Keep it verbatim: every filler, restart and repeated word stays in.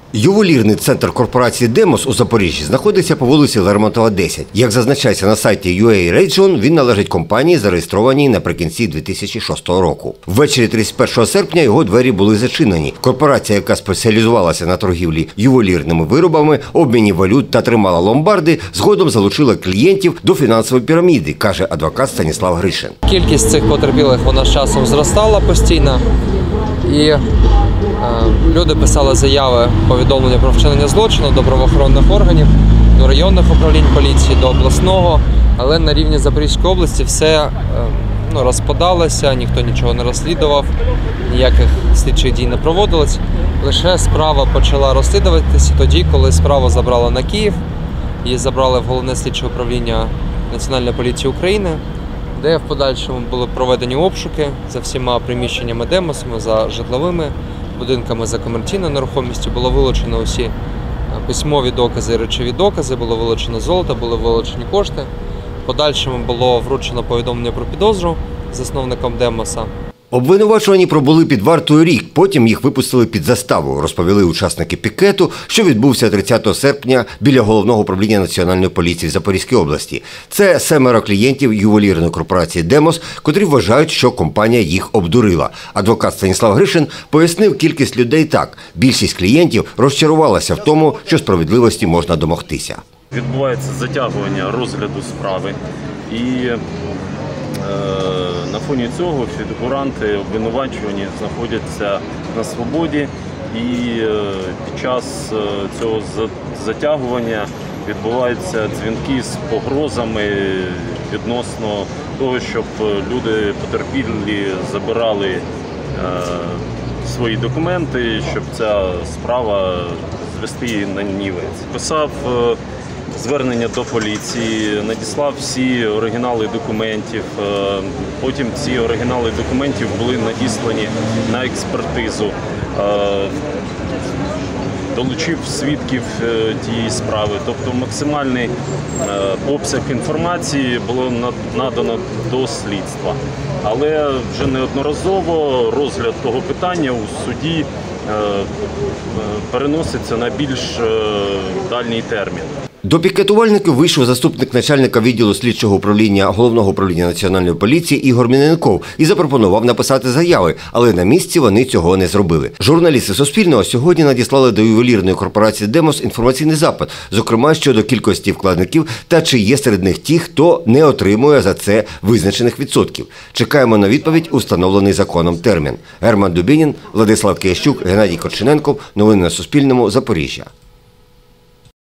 Ювелірний центр корпорації «Демос» у Запоріжжі знаходиться по вулиці Лермонтова, десять. Як зазначається на сайті ю ей Region, він належить компанії, зареєстрованій наприкінці дві тисячі шостого року. Ввечері тридцять першого серпня його двері були зачинені. Корпорація, яка спеціалізувалася на торгівлі ювелірними виробами, обміні валют та тримала ломбарди, згодом залучила клієнтів до фінансової піраміди, каже адвокат Станіслав Гришин. Кількість цих потерпілих вона з часом зростала постійно. І люди писали заяви, повідомлення про вчинення злочину до правоохоронних органів, до районних управлінь поліції, до обласного, але на рівні Запорізької області все ну, розпадалося, ніхто нічого не розслідував, ніяких слідчих дій не проводилось. Лише справа почала розслідуватися тоді, коли справу забрали на Київ, її забрали в Головне слідче управління Національної поліції України, де в подальшому були проведені обшуки за всіма приміщеннями «Демосами», за житловими будинками, за комерційною нерухомістю. Було вилучено усі письмові докази і речові докази, було вилучено золото, були вилучені кошти. В подальшому було вручено повідомлення про підозру засновникам «Демоса». Обвинувачувані пробули під вартою рік, потім їх випустили під заставу, розповіли учасники пікету, що відбувся тридцятого серпня біля Головного управління Національної поліції в Запорізькій області. Це семеро клієнтів ювелірної корпорації «Демос», котрі вважають, що компанія їх обдурила. Адвокат Станіслав Гришин пояснив кількість людей так. Більшість клієнтів розчарувалася в тому, що справедливості можна домогтися. Відбувається затягування розгляду справи і на фоні цього фігуранти обвинувачувані знаходяться на свободі, і під час цього затягування відбуваються дзвінки з погрозами відносно того, щоб люди потерпілі забирали свої документи, щоб ця справа звести на нівець. Писав звернення до поліції, надіслав всі оригінали документів, потім ці оригінали документів були надіслані на експертизу, долучив свідків тієї справи, тобто максимальний обсяг інформації було надано до слідства. Але вже неодноразово розгляд того питання у суді переноситься на більш дальній термін. До пікетувальників вийшов заступник начальника відділу слідчого управління Головного управління Національної поліції Ігор Міненков і запропонував написати заяви, але на місці вони цього не зробили. Журналісти Суспільного сьогодні надіслали до ювелірної корпорації «Демос» інформаційний запит, зокрема щодо кількості вкладників та чи є серед них ті, хто не отримує за це визначених відсотків. Чекаємо на відповідь у встановлений законом термін. Герман Дубінін, Владислав Киящук, Геннадій Корчененков. Новини на Суспільному. Запоріжжя.